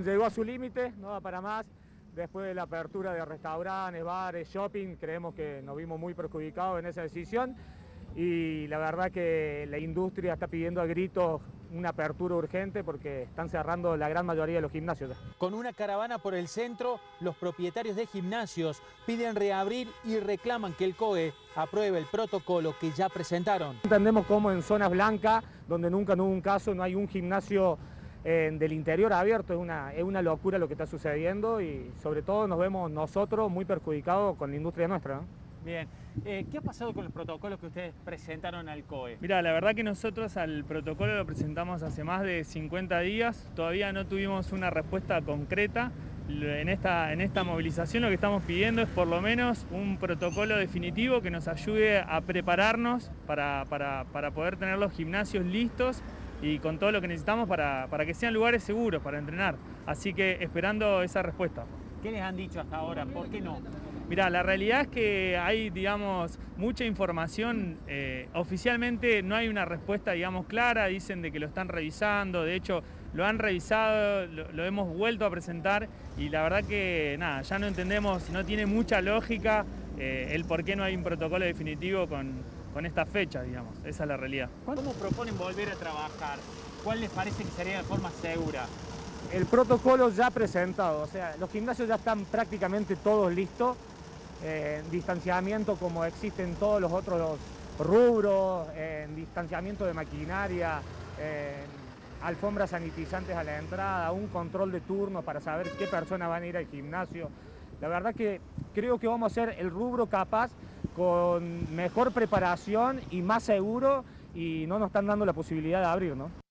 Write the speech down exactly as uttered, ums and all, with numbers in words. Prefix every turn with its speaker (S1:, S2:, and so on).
S1: llegó a su límite, no da para más. Después de la apertura de restaurantes, bares, shopping, creemos que nos vimos muy perjudicados en esa decisión y la verdad que la industria está pidiendo a gritos una apertura urgente porque están cerrando la gran mayoría de los gimnasios.
S2: Con una caravana por el centro, los propietarios de gimnasios piden reabrir y reclaman que el C O E apruebe el protocolo que ya presentaron.
S1: Entendemos cómo en zonas blancas, donde nunca no hubo un caso, no hay un gimnasio eh, del interior abierto, es una, es una locura lo que está sucediendo y sobre todo nos vemos nosotros muy perjudicados con la industria nuestra, ¿no?
S2: Bien, eh, ¿qué ha pasado con los protocolos que ustedes presentaron al C O E?
S3: Mira, la verdad que nosotros al protocolo lo presentamos hace más de cincuenta días, todavía no tuvimos una respuesta concreta. En esta, en esta movilización lo que estamos pidiendo es por lo menos un protocolo definitivo que nos ayude a prepararnos para, para, para poder tener los gimnasios listos y con todo lo que necesitamos para, para que sean lugares seguros para entrenar. Así que esperando esa respuesta.
S2: ¿Qué les han dicho hasta ahora? ¿Por qué no?
S3: Mirá, la realidad es que hay, digamos, mucha información. Eh, oficialmente no hay una respuesta, digamos, clara. Dicen de que lo están revisando. De hecho, lo han revisado, lo, lo hemos vuelto a presentar y la verdad que, nada, ya no entendemos, no tiene mucha lógica eh, el por qué no hay un protocolo definitivo con, con esta fecha, digamos. Esa es la realidad.
S2: ¿Cómo proponen volver a trabajar? ¿Cuál les parece que sería la forma segura?
S1: El protocolo ya presentado, o sea, los gimnasios ya están prácticamente todos listos. Eh, distanciamiento como existe en todos los otros rubros, en distanciamiento de maquinaria, eh, alfombras sanitizantes a la entrada, un control de turno para saber qué personas van a ir al gimnasio. La verdad que creo que vamos a ser el rubro capaz con mejor preparación y más seguro y no nos están dando la posibilidad de abrir, ¿no?